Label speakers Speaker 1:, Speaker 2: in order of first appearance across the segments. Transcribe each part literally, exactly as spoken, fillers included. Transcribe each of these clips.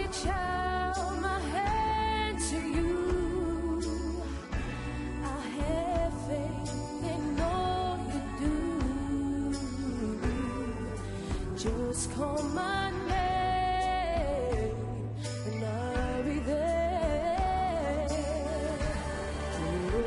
Speaker 1: reach out my hand to you. I have faith in all you do. Just call my name and I'll be there. Oh,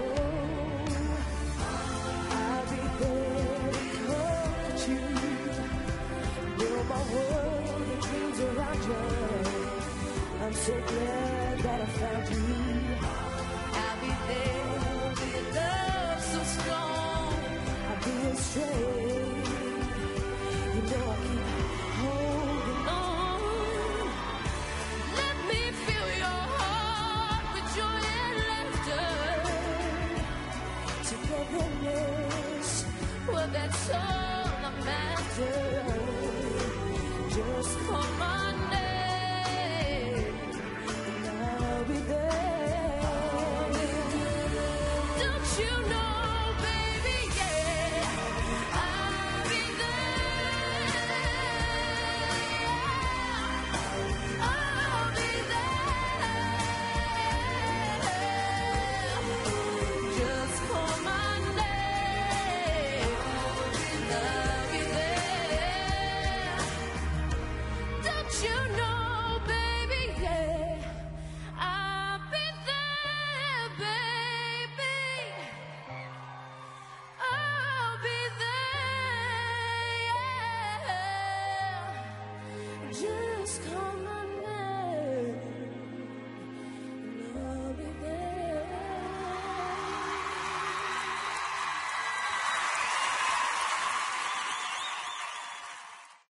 Speaker 1: I'll be there to comfort you. Build my world and dreams around you. I'm so glad that I found you. I'll be there with your love so strong. I'll be your strength. You know I keep holding on. Let me fill your heart with joy and laughter. Togetherness, well, that's all I'm after. Just call my name and I'll be there. Don't you know, baby, yeah, I'll be there. I'll be there. Just call my name and I'll be there. Don't you know, baby, yeah, I'll be there, baby. I'll be there, yeah. Just call